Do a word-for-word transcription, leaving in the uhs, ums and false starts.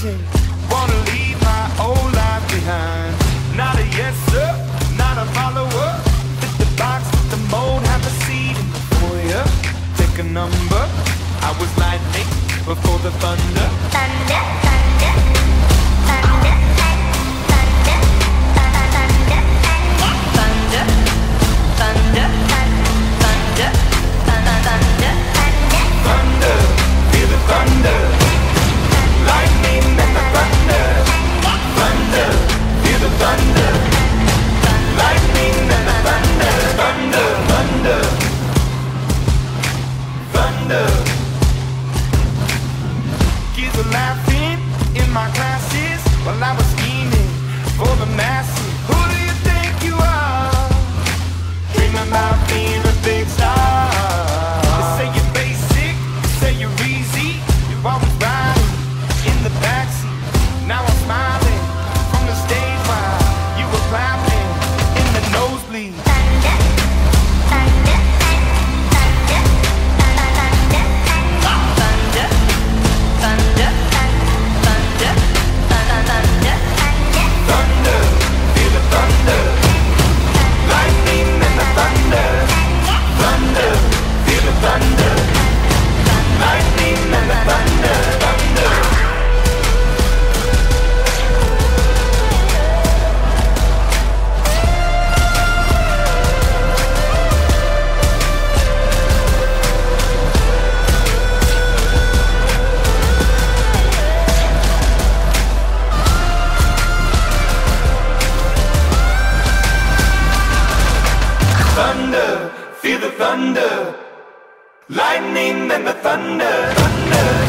changing. Wanna leave my old life behind. Not a yes sir, not a follower. Fit the box, fit the mold, have a seat in the foyer. Take a number. I was lightning before the thunder. Thunder, thunder, thunder, thunder, thunder, thunder, thunder, thunder, thunder, thunder, feel the thunder. Lightning and the thunder. Thunder, feel the thunder. Lightning and the thunder. Thunder, thunder, thunder. Kids were laughing in my classes while I was scheming for the masses. Who do you think you are? Dreaming about being a big star. They say you're basic, they say you're easy. You're always riding in the backseat. Now I'm smiling from the stage while you were clapping in the nosebleed. thunder, thunder, thunder, thunder, thunder, thunder, thunder, thunder, Thunder, feel the thunder. Lightning and the thunder. Thunder, feel the thunder. Lightning and the thunder. Thunder. Thunder, feel the thunder. Lightning and the thunder. Thunder.